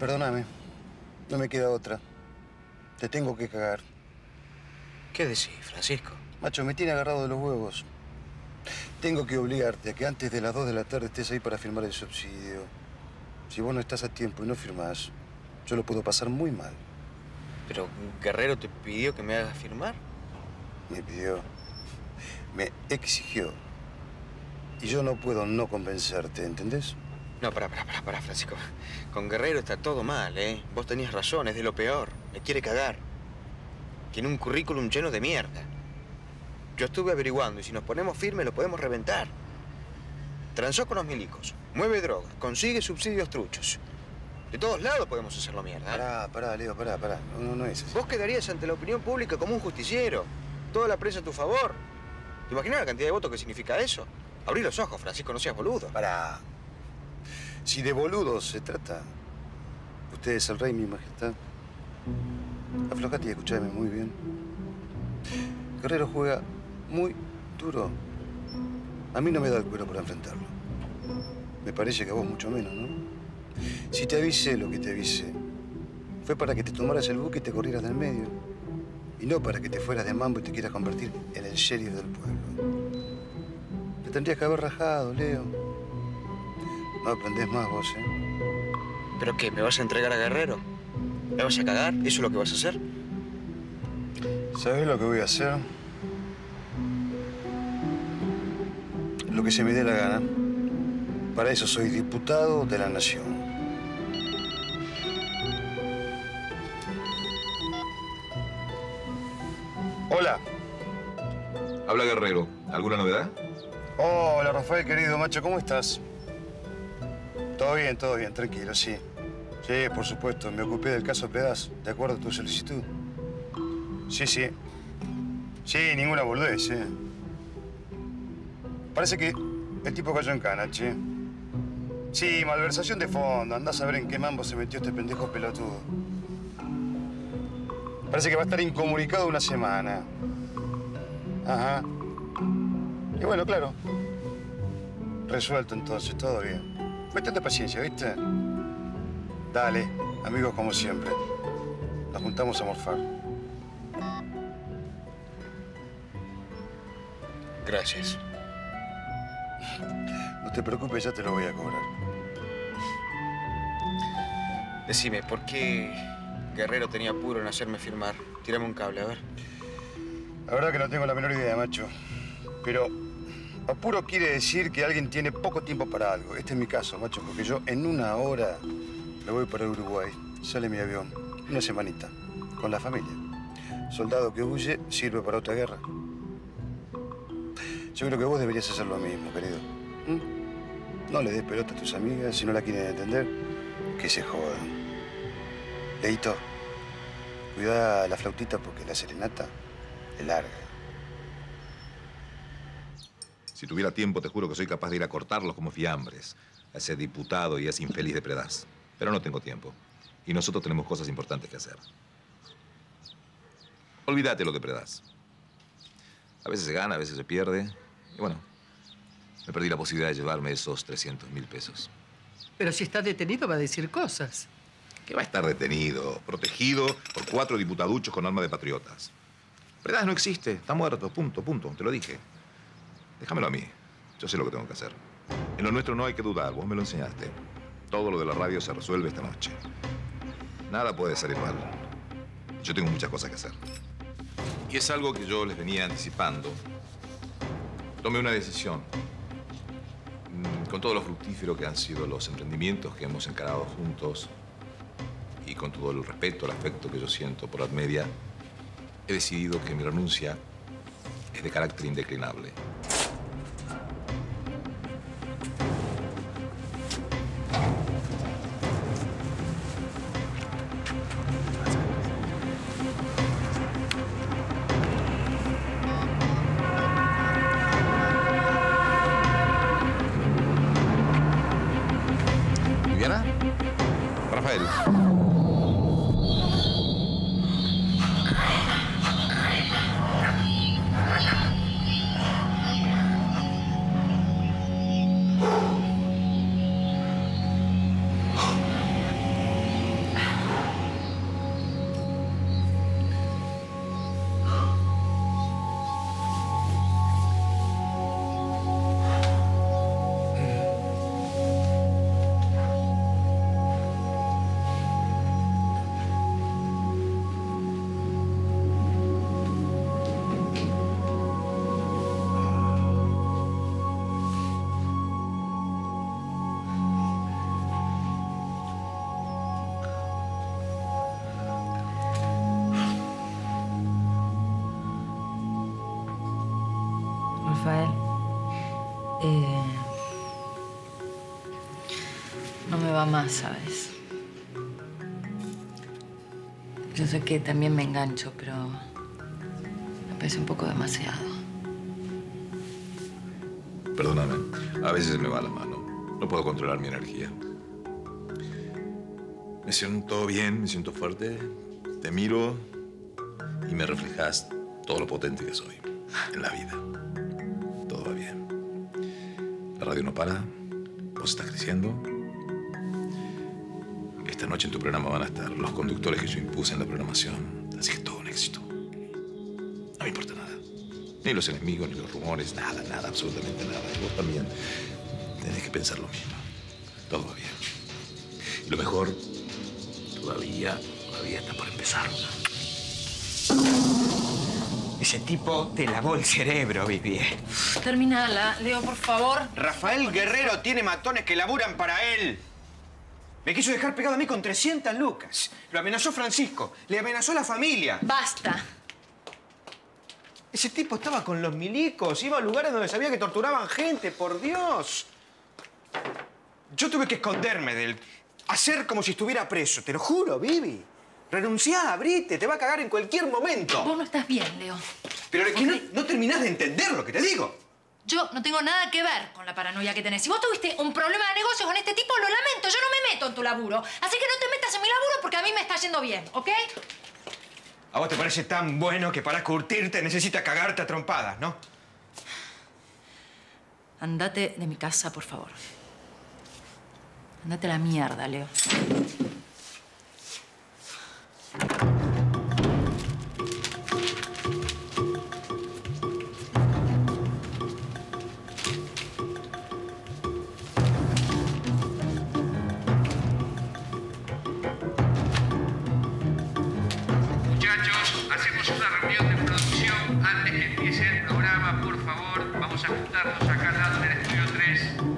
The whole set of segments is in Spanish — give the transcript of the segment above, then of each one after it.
Perdóname. No me queda otra. Te tengo que cagar. ¿Qué decís, Francisco? Macho, me tiene agarrado de los huevos. Tengo que obligarte a que antes de las 2 de la tarde estés ahí para firmar el subsidio. Si vos no estás a tiempo y no firmás, yo lo puedo pasar muy mal. ¿Pero Guerrero te pidió que me hagas firmar? Me pidió. Me exigió. Y yo no puedo no convencerte, ¿entendés? No, pará, Francisco. Con Guerrero está todo mal, ¿eh? Vos tenías razón, es de lo peor. Me quiere cagar. Tiene un currículum lleno de mierda. Yo estuve averiguando y si nos ponemos firmes lo podemos reventar. Transó con los milicos, mueve droga, consigue subsidios truchos. De todos lados podemos hacerlo mierda. Pará, Leo, pará. No es así. Vos quedarías ante la opinión pública como un justiciero. Toda la prensa a tu favor. ¿Te imaginas la cantidad de votos que significa eso? Abrí los ojos, Francisco, no seas boludo. Pará. Si de boludos se trata, usted es el rey, mi majestad. Aflojate y escuchame muy bien. Guerrero juega muy duro. A mí no me da el cuero para enfrentarlo. Me parece que a vos mucho menos, ¿no? Si te avisé lo que te avisé, fue para que te tomaras el buque y te corrieras del medio. Y no para que te fueras de mambo y te quieras convertir en el sheriff del pueblo. Te tendrías que haber rajado, Leo. No aprendés más vos, ¿eh? ¿Pero qué? ¿Me vas a entregar a Guerrero? ¿Me vas a cagar? ¿Eso es lo que vas a hacer? ¿Sabés lo que voy a hacer? Lo que se me dé la gana. Para eso soy diputado de la Nación. Hola. Habla Guerrero. ¿Alguna novedad? Hola, Rafael, querido macho. ¿Cómo estás? Todo bien, tranquilo, sí. Sí, por supuesto. Me ocupé del caso Pedaz, de acuerdo a tu solicitud. Sí. Sí, ninguna boludez, ¿eh? Parece que el tipo cayó en cana, che. Sí, malversación de fondo. Andás a ver en qué mambo se metió este pendejo pelotudo. Parece que va a estar incomunicado una semana. Ajá. Y bueno, claro. Resuelto entonces, todo bien. Cuestión de paciencia, ¿viste? Dale, amigos como siempre. Nos juntamos a morfar. Gracias. No te preocupes, ya te lo voy a cobrar. Decime, ¿por qué Guerrero tenía apuro en hacerme firmar? Tírame un cable, a ver. La verdad que no tengo la menor idea, macho. Pero apuro quiere decir que alguien tiene poco tiempo para algo. Este es mi caso, macho, porque yo en una hora me voy para Uruguay. Sale mi avión. Una semanita. Con la familia. Soldado que huye sirve para otra guerra. Yo creo que vos deberías hacer lo mismo, querido. No le des pelota a tus amigas. Si no la quieren entender, que se jodan. Leito, cuida la flautita porque la serenata es larga. Si tuviera tiempo, te juro que soy capaz de ir a cortarlos como fiambres. A ese diputado y a ese infeliz de Predaz. Pero no tengo tiempo. Y nosotros tenemos cosas importantes que hacer. Olvídate lo de Predaz. A veces se gana, a veces se pierde. Y bueno, me perdí la posibilidad de llevarme esos 300.000 pesos. Pero si está detenido va a decir cosas. Que va a estar detenido, protegido por 4 diputaduchos con arma de patriotas. Predaz no existe, está muerto, punto, te lo dije. Déjamelo a mí, yo sé lo que tengo que hacer. En lo nuestro no hay que dudar, vos me lo enseñaste. Todo lo de la radio se resuelve esta noche. Nada puede salir mal. Yo tengo muchas cosas que hacer. Y es algo que yo les venía anticipando. Tomé una decisión. Con todo lo fructífero que han sido los emprendimientos que hemos encarado juntos y con todo el respeto, el afecto que yo siento por Admedia, he decidido que mi renuncia es de carácter indeclinable. ¿Viviana? Rafael. No me va más, ¿sabes? Yo sé que también me engancho, pero me parece un poco demasiado. Perdóname, a veces me va la mano. No puedo controlar mi energía. Me siento bien, me siento fuerte. Te miro y me reflejas todo lo potente que soy en la vida. Todo va bien. La radio no para. Vos estás creciendo. Esta noche en tu programa van a estar los conductores que yo impuse en la programación. Así que es todo un éxito. No me importa nada. Ni los enemigos, ni los rumores, nada, nada, absolutamente nada. Y vos también tenés que pensar lo mismo. Todo va bien. Y lo mejor, todavía está por empezar. Ese tipo te lavó el cerebro, Vivi. Terminala, Leo, por favor. Rafael Guerrero tiene matones que laburan para él. Me quiso dejar pegado a mí con 300 lucas. Lo amenazó Francisco. Le amenazó a la familia. Basta. Ese tipo estaba con los milicos. Iba a lugares donde sabía que torturaban gente. ¡Por Dios! Yo tuve que esconderme de él. Hacer como si estuviera preso. Te lo juro, Vivi. Renunciá, abrite. Te va a cagar en cualquier momento. Vos no estás bien, Leo. Pero es que no terminás de entender lo que te digo. Yo no tengo nada que ver con la paranoia que tenés. Si vos tuviste un problema de negocio con este tipo, lo lamento. Yo no me meto en tu laburo. Así que no te metas en mi laburo porque a mí me está yendo bien, ¿ok? A vos te parece tan bueno que para curtirte necesitas cagarte a trompadas, ¿no? Andate de mi casa, por favor. Andate a la mierda, Leo. Muchachos, hacemos una reunión de producción antes que empiece el programa, por favor. Vamos a juntarnos acá al lado en el estudio 3.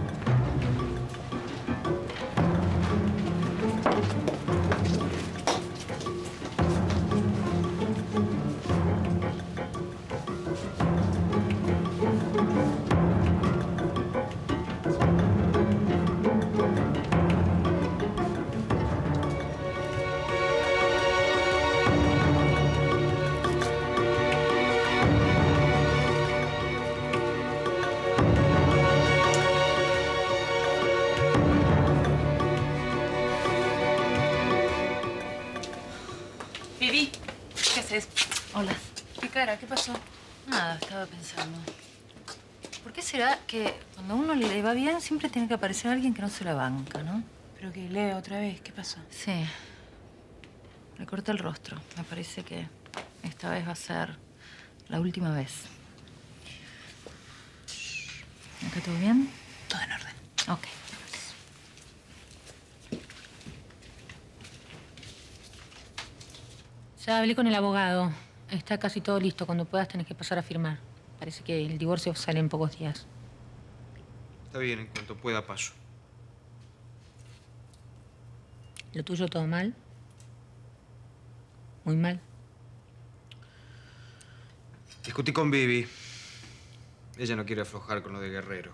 Vivi, ¿qué haces? Hola. ¿Qué cara? ¿Qué pasó? Nada, estaba pensando. ¿Por qué será que cuando a uno le va bien siempre tiene que aparecer alguien que no se la banca, no? Pero que Leo otra vez, ¿qué pasó? Sí. Le corté el rostro. Me parece que esta vez va a ser la última vez. ¿Acá todo bien? Todo en orden. Ok. Ya hablé con el abogado. Está casi todo listo. Cuando puedas tenés que pasar a firmar. Parece que el divorcio sale en pocos días. Está bien, en cuanto pueda paso. ¿Lo tuyo todo mal? Muy mal. Discutí con Vivi. Ella no quiere aflojar con lo de Guerrero.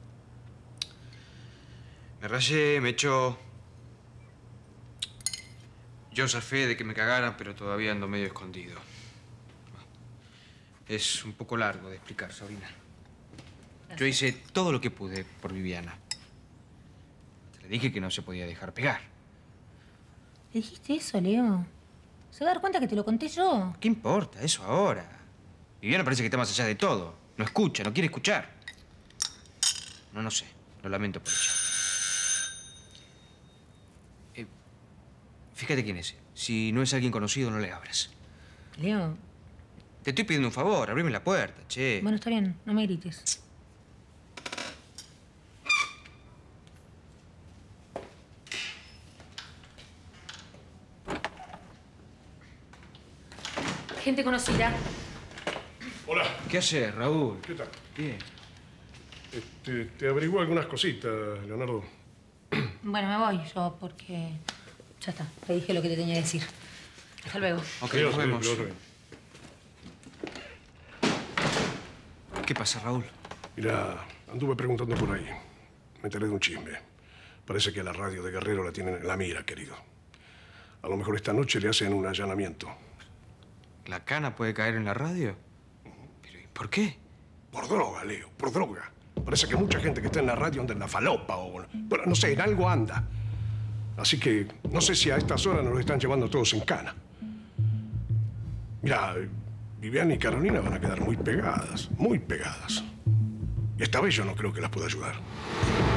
Me rayé, me echó. Yo zafé de que me cagaran, pero todavía ando medio escondido. Es un poco largo de explicar, Sabrina. Yo hice todo lo que pude por Viviana. Le dije que no se podía dejar pegar. ¿Le dijiste eso, Leo? ¿Se va a dar cuenta que te lo conté yo? ¿Qué importa eso ahora? Viviana parece que está más allá de todo. No escucha, no quiere escuchar. No sé. Lo lamento por ella. Fíjate quién es. Si no es alguien conocido, no le abras. Leo. Te estoy pidiendo un favor. Abrime la puerta, che. Bueno, está bien. No me grites. Gente conocida. Hola, ¿Qué haces, Raúl? ¿qué tal? Bien. Te averiguo algunas cositas, Leonardo. Bueno, me voy yo porque... Ya está. Te dije lo que te tenía que decir. Hasta luego. Ok, Adiós, nos vemos. adiós. ¿Qué pasa, Raúl? Mira, Anduve preguntando por ahí. Me enteré de un chisme. Parece que la radio de Guerrero la tienen en la mira, querido. A lo mejor esta noche le hacen un allanamiento. ¿La cana puede caer en la radio? ¿Pero y por qué? Por droga, Leo, por droga. Parece que mucha gente que está en la radio anda en la falopa o... Bueno, no sé, en algo anda. Así que no sé si a estas horas nos lo están llevando todos en cana. Mira, Viviana y Carolina van a quedar muy pegadas, muy pegadas. Y esta vez yo no creo que las pueda ayudar.